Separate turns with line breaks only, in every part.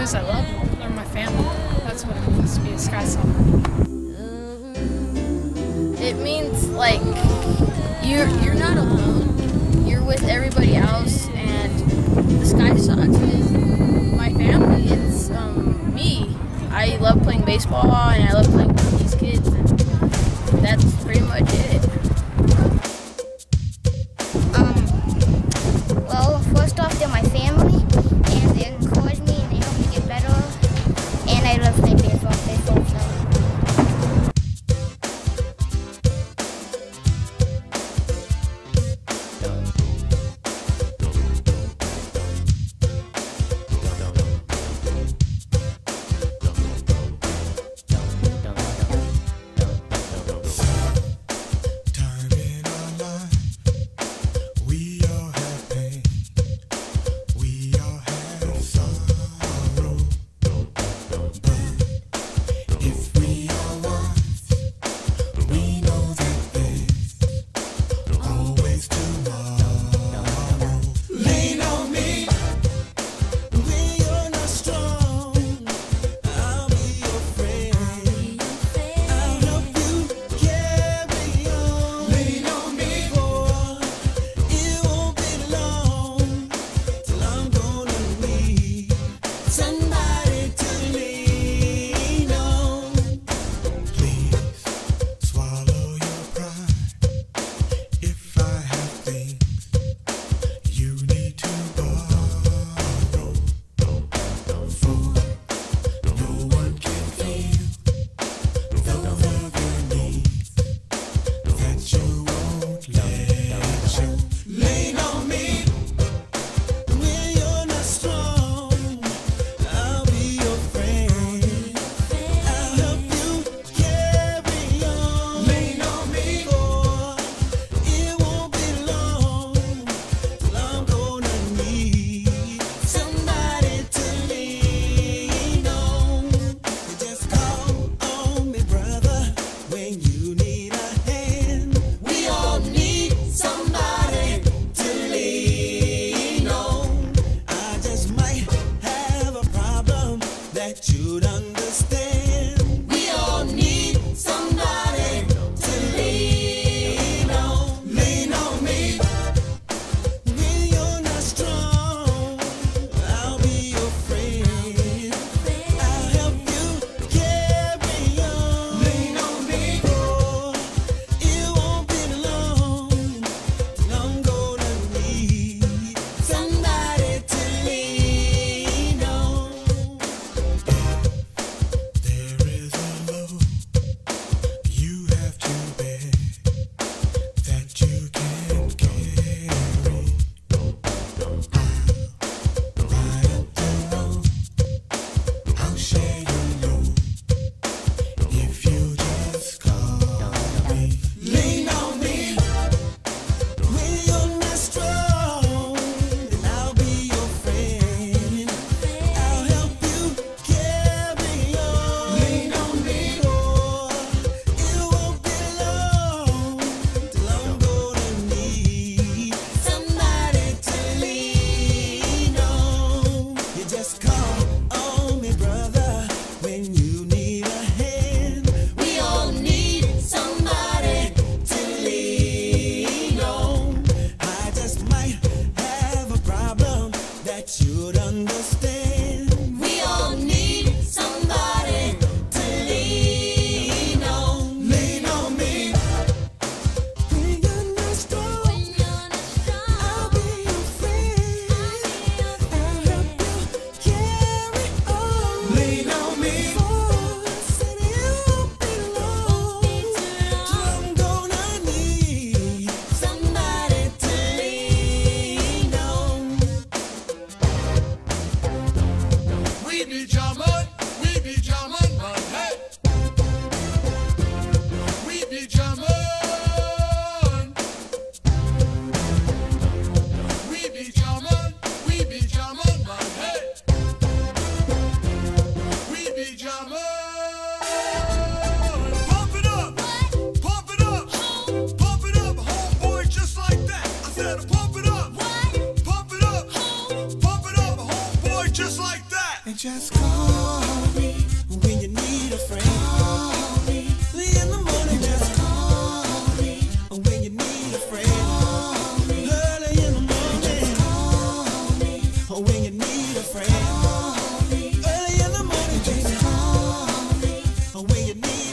because I love them. They're my family. That's what it means to be a Sky Sommer.
It means like you're not alone. You're with everybody else, and the Sky Sox is my family. It's me. I love playing baseball, and I love playing with these kids, and that's pretty much it.
Well, first off, they're my family, and they encourage me, and they help me get better, and I love playing baseball, so.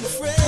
friends.